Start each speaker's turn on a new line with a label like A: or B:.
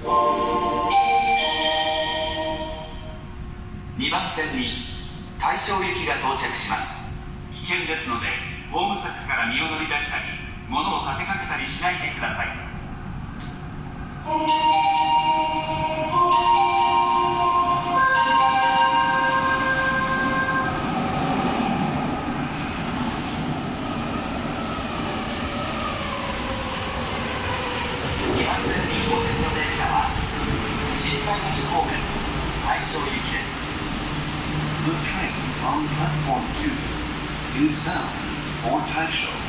A: 2番線に大正行きが到着します。危険ですのでホーム柵から身を乗り出したり物を立てかけたりしないでください。2番線に到着の電車は心斎橋方面大正行きです。
B: The train on platform 2 is bound for Taisho.